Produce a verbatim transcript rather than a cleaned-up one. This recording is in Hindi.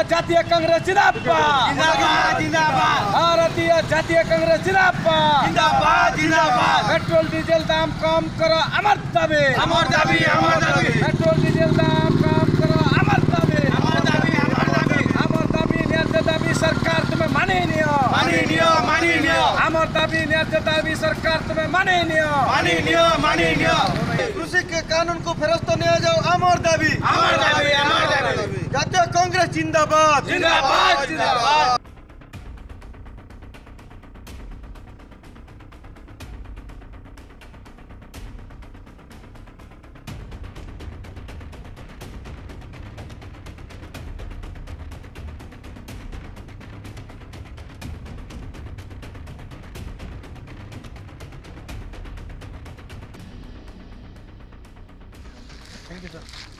जातीय कांग्रेस जिंदाबाद जिंदाबाद जिंदाबाद भारतीय जातीय कांग्रेस जिंदाबाद जिंदाबाद जिंदाबाद पेट्रोल डीजल दाम कम करो अमर दाबी अमर दाबी अमर दाबी पेट्रोल डीजल दाम कम करो अमर दाबी अमर दाबी अमर दाबी अमर दाबी न्याय दाबी सरकार तुम्हें माने नहीं हो मानी नियो मानी नियो अमर दाबी न्याय दाबी सरकार तुम्हें माने नहीं हो मानी नियो मानी नियो कृषि के कानून को फेरस्त नहीं जाओ अमर दाबी अमर दाबी अमर दाबी जातीय कांग्रेस जिंदाबाद जिंदाबाद जिंदाबाद Thank you, sir.